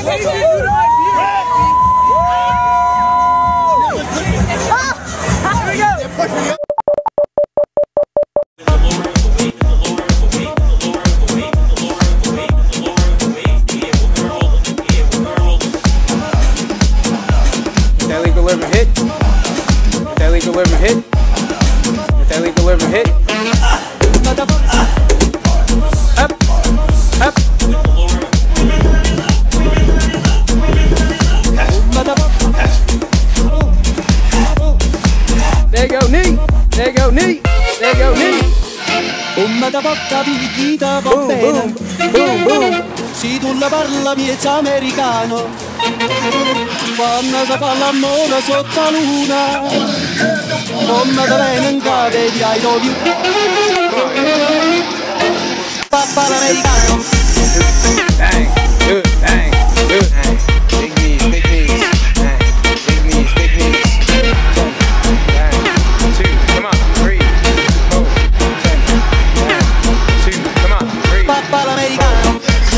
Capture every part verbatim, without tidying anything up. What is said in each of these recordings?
deliver hit. That lead deliver hit. That lead deliver hit. Up, up. There you go, knee. There you go, knee. There you go, knee. Boom, boom, boom, boom. Si tu la parla miezza americano, quando si fa l'amore sotto la luna, come te viene in cade di I love you. Papà l'americano. Bang, good, bang, good, bang. Big knees, big knees, bang. Big knees, big knees. One, bang, two, come on, three, four, ten, bang, two, come on, three. Papà l'americano.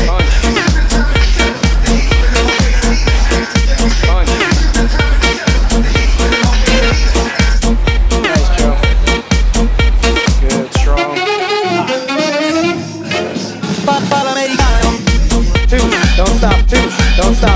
Don't stop, two, don't stop.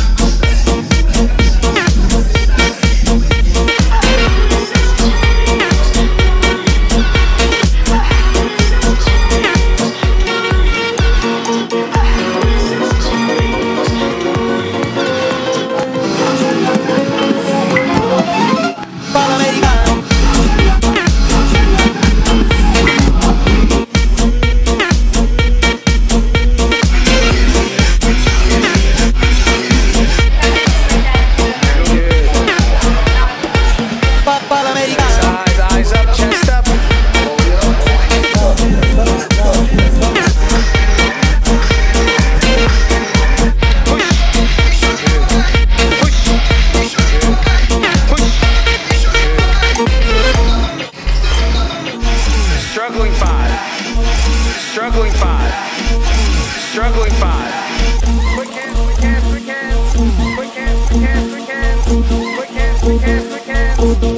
Struggling five. Struggling five. Struggling five. Quick hands, quick hands, quick hands. Quick hands, quick hands, quick hands. Quick hands, quick hands, quick hands.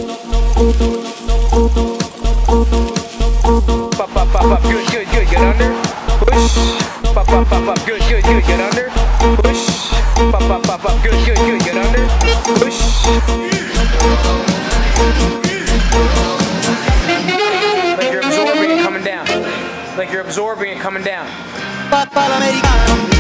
Pop, pop, pop, pop. Good, good, good. Get under. Push. Pop, pop, pop, pop. Good, good, good. Get under. Push. Pop, pop, pop, pop. Good, good, good. Get under. Push. Like you're absorbing and coming down.